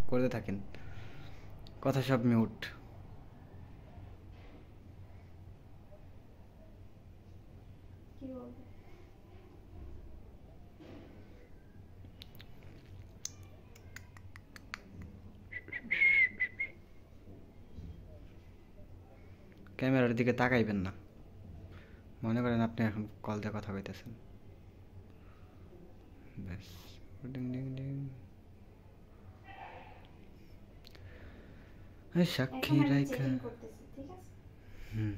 করতে থাকেন, কথা সব মিউট। কি বলবো? ক্যামেরার দিকে তাকাইবেন না, মনে করেন আপনি এখন কল দিয়ে কথা কইতেছেন। ব্যাস। ডিং ডিং ডিং। সাক্ষী এখন আমি রাইখা। চেকিং করতেছি, ঠিক আছে? হুম।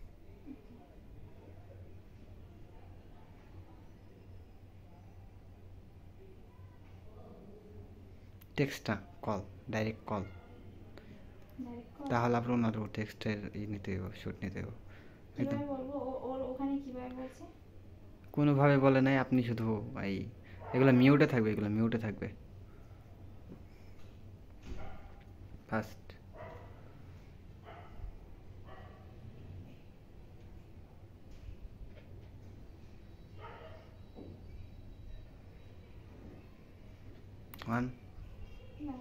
টেক্সট না, call, direct call. Direct call. তাহলে আপনার ওনার টেক্সটের নিতে হবে, শুট নিতে হবে একদম। কিভাবে বলবো? ওর ওখানে কিভাবে বলছে? কোনোভাবে বলে নাই, আপনি শুধু এই এগুলো মিউটে থাকবে, এগুলো মিউটে থাকবে ফার্স্ট। ওয়ান। না।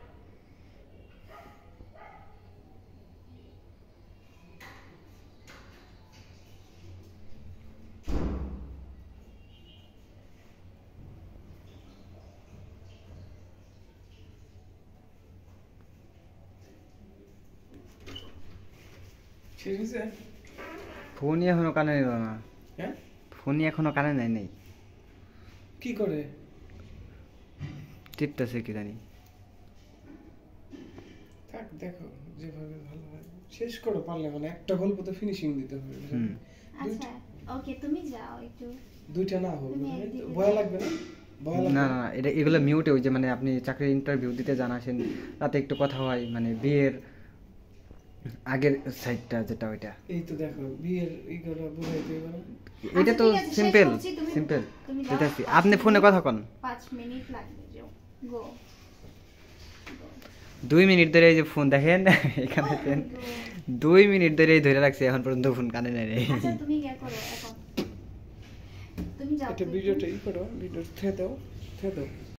শেষ হয়েছে? ফোনই এখনো কানে নিল না। হ্যাঁ, ফোনই এখনো কানে নেয় নেই, কি করে? টিপতেছে কি জানি। থাক, দেখো যেভাবে ভালো হয় শেষ করো পারলে, মানে একটা গল্প তো ফিনিশিং দিতে হবে। হুম। আচ্ছা, ওকে, তুমি যাও একটু। দুইটা না হবে, তুমি একদিকে ভয় যাও। লাগবে না? ভয় লাগবে না না না, এটা এগুলো মিউটে, ওই যে মানে আপনি চাকরির ইন্টারভিউ দিতে যান, আসেন, তাতে একটু কথা হয়, মানে বিয়ের আগের সাইডটা যেটা ওইটা। এই তো দেখো বিয়ের ই করা বুঝাইতে হবে না? এটা আচ্ছা, তো ঠিক আছে, শেষ সিম্পল করছি, তুমি- সিম্পল। তুমি যাও। যেটা আপনি ফোনে কথা কন, 5 মিনিট লাগবে, যাও। গো। 2 মিনিট ধরে এই যে ফোন দেখেন এখানে দেখেন, 2 মিনিট ধরে ধরে রাখছে, এখন পর্যন্ত ফোন কানে নেয় নাই। আচ্ছা, তুমি ইয়ে করো এখন। তুমি যাও। এটা ভিডিওটা ই করো, ভিডিও থে দাও, থে দাও।